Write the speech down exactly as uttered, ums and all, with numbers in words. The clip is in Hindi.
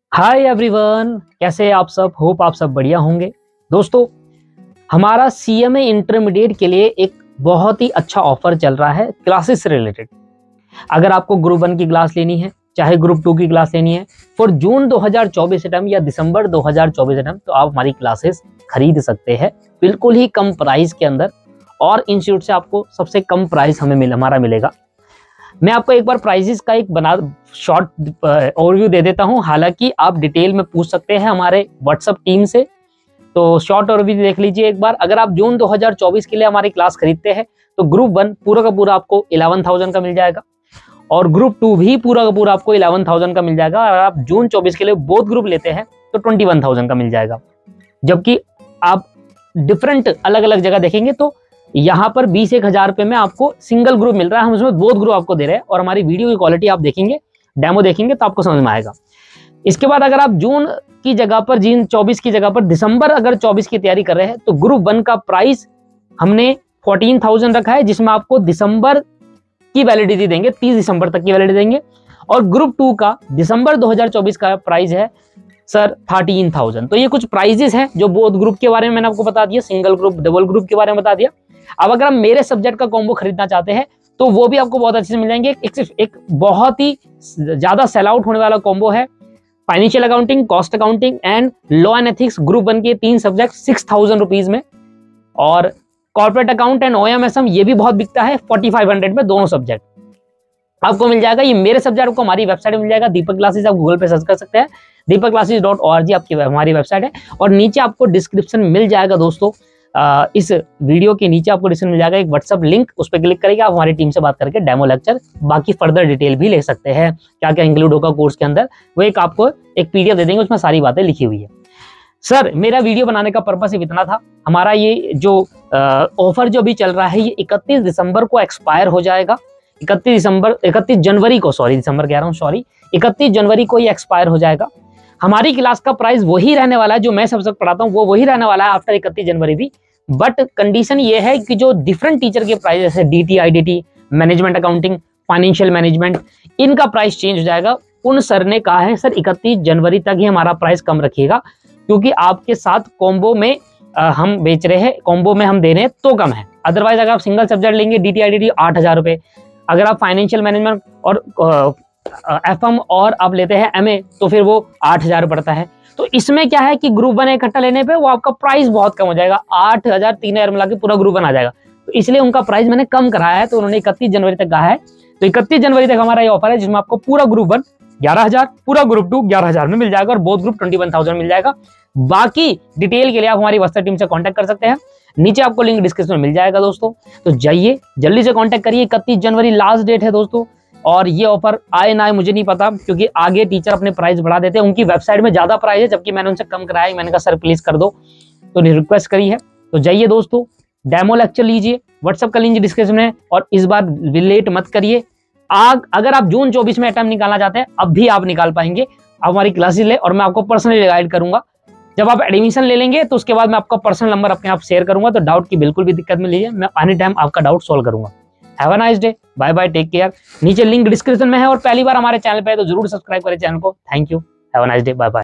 हाय एवरीवन, कैसे हैं आप सब। होप आप सब बढ़िया होंगे। दोस्तों, हमारा सीएमए इंटरमीडिएट के लिए एक बहुत ही अच्छा ऑफर चल रहा है क्लासेस से रिलेटेड। अगर आपको ग्रुप वन की क्लास लेनी है, चाहे ग्रुप टू की क्लास लेनी है फॉर जून दो हज़ार चौबीस टर्म या दिसंबर दो हज़ार चौबीस टर्म, तो आप हमारी क्लासेस खरीद सकते हैं बिल्कुल ही कम प्राइस के अंदर। और इंस्टीट्यूट से आपको सबसे कम प्राइस हमें मिल हमारा मिलेगा। मैं आपको एक बार प्राइजेस का एक बना शॉर्ट ओवरव्यू दे देता हूं, हालांकि आप डिटेल में पूछ सकते हैं हमारे व्हाट्सएप टीम से। तो शॉर्ट ओवरव्यू देख लीजिए एक बार। अगर आप जून दो हज़ार चौबीस के लिए हमारी क्लास खरीदते हैं तो ग्रुप वन पूरा का पूरा आपको इलेवन थाउजेंड का मिल जाएगा और ग्रुप टू भी पूरा का पूरा आपको इलेवन थाउजेंड का मिल जाएगा। अगर आप जून चौबीस के लिए बोथ ग्रुप लेते हैं तो ट्वेंटी वन थाउजेंड का मिल जाएगा। जबकि आप डिफरेंट अलग अलग जगह देखेंगे तो यहाँ पर बीस एक हजार रुपए में आपको सिंगल ग्रुप मिल रहा है, हम उसमें बोथ ग्रुप आपको दे रहे हैं। और हमारी वीडियो की क्वालिटी आप देखेंगे, डेमो देखेंगे तो आपको समझ में आएगा। इसके बाद अगर आप जून की जगह पर जून चौबीस की जगह पर दिसंबर अगर चौबीस की तैयारी कर रहे हैं तो ग्रुप वन का प्राइस हमने फोर्टीन थाउजेंड रखा है, जिसमें आपको दिसंबर की वैलिडिटी देंगे, तीस दिसंबर तक की वैलिडिटी देंगे। और ग्रुप टू का दिसंबर दो हज़ार चौबीस का प्राइस है सर थर्टीन थाउजेंड। तो ये कुछ प्राइजेस हैं जो बोथ ग्रुप के बारे में मैंने आपको बता दिया, सिंगल ग्रुप डबल ग्रुप के बारे में बता दिया। अब अगर आप मेरे सब्जेक्ट का कॉम्बो खरीदना चाहते हैं तो वो भी आपको बहुत अच्छे से मिल जाएंगे। एक, एक, एक बहुत ही ज्यादा सेल आउट होने वाला कॉम्बो है financial accounting, cost accounting and law and ethics group one के तीन सब्जेक्ट सिक्स थाउजेंड रुपीज में। और कॉर्पोरेट अकाउंट एंड ओएमएसएम ये भी बहुत बिकता है फोर्टी फाइव हंड्रेड में, दोनों सब्जेक्ट आपको मिल जाएगा। ये मेरे सब्जेक्ट को हमारी वेबसाइट में मिल जाएगा, दीपक क्लासेस। आप गूगल पे सर्च कर सकते हैं, Deepak classes dot O R G आपकी हमारी वेबसाइट है। और नीचे आपको डिस्क्रिप्शन मिल जाएगा दोस्तों, आ, इस वीडियो के नीचे आपको डिस्क्रिप्शन मिल जाएगा एक व्हाट्सअप लिंक, उस पर क्लिक करेंगे आप हमारी टीम से बात करके डेमो लेक्चर बाकी फर्दर डिटेल भी ले सकते हैं, क्या क्या इंक्लूड होगा कोर्स के अंदर। वो एक आपको एक पीडीएफ दे देंगे, उसमें सारी बातें लिखी हुई है। सर, मेरा वीडियो बनाने का पर्पस सिर्फ इतना था। हमारा ये जो ऑफर जो भी चल रहा है ये इकतीस दिसंबर को एक्सपायर हो जाएगा। इकतीस दिसंबर इकतीस जनवरी को सॉरी दिसंबर कह रहा हूँ सॉरी इकतीस जनवरी को ये एक्सपायर हो जाएगा। हमारी क्लास का प्राइस वही रहने वाला है, जो मैं सब पढ़ाता हूँ वो वही रहने वाला है आफ्टर इकतीस जनवरी भी। बट कंडीशन ये है कि जो डिफरेंट टीचर के प्राइस जैसे DT, IDT, management accounting, financial management, इनका प्राइस चेंज हो जाएगा। उन सर ने कहा है सर इकतीस जनवरी तक ही हमारा प्राइस कम रखिएगा, क्योंकि आपके साथ कॉम्बो में आ, हम बेच रहे हैं, कॉम्बो में हम दे रहे हैं तो कम है। अदरवाइज अगर आप सिंगल सब्जेक्ट लेंगे डीटी आईडीटी आठ हजार रुपए, अगर आप फाइनेंशियल मैनेजमेंट और एफएम और आप लेते हैं एमए तो फिर वो आठ हजार पड़ता है। तो इसमें क्या है कि ग्रुप वन इकट्ठा लेने पे वो आपका प्राइस बहुत कम हो जाएगा, आठ हजार तीन हजार मिला के पूरा ग्रुप वन आ जाएगा। तो इसलिए उनका प्राइस मैंने कम कराया है, तो उन्होंने इकतीस जनवरी तक कहा है। तो इकतीस जनवरी तक हमारा ये ऑफर है जिसमें आपको पूरा ग्रुप वन ग्यारह हजार, पूरा ग्रुप टू ग्यारह हजार में मिल जाएगा और both group twenty one thousand मिल जाएगा। बाकी डिटेल के लिए आप हमारी व्हाट्सएप टीम से कांटेक्ट कर सकते हैं, नीचे आपको लिंक डिस्क्रिप्शन में मिल जाएगा दोस्तों। तो जाइए जल्दी से कांटेक्ट करिए, इकतीस जनवरी लास्ट डेट है दोस्तों। और ये ऑफर आए ना आए मुझे नहीं पता, क्योंकि आगे टीचर अपने प्राइस बढ़ा देते हैं। उनकी वेबसाइट में ज्यादा प्राइस है, जबकि मैंने उनसे कम कराया है। मैंने कहा सर प्लीज कर दो, तो रिक्वेस्ट करी है। तो जाइए दोस्तों, डेमो लेक्चर लीजिए, व्हाट्सएप का लिंक डिस्क्रिप्शन में। और इस बार लेट मत करिए। आग अगर आप जून चौबीस में अटेम्प्ट निकालना चाहते हैं अब भी आप निकाल पाएंगे। आप हमारी क्लासेस ले और मैं आपको पर्सनली गाइड करूंगा। जब आप एडमिशन ले लेंगे तो उसके बाद मैं आपका पर्सनल नंबर अपने आप शेयर करूंगा, तो डाउट की बिल्कुल भी दिक्कत में लीजिए, मैं एनी टाइम आपका डाउट सॉल्व करूंगा। Have a nice day, bye bye, take care. नीचे लिंक डिस्क्रिप्शन में है और पहली बार हमारे चैनल पे है तो जरूर सब्सक्राइब करें चैनल को। Thank you, have a nice day, bye bye.